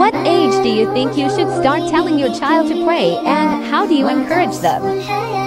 What age do you think you should start telling your child to pray, and how do you encourage them?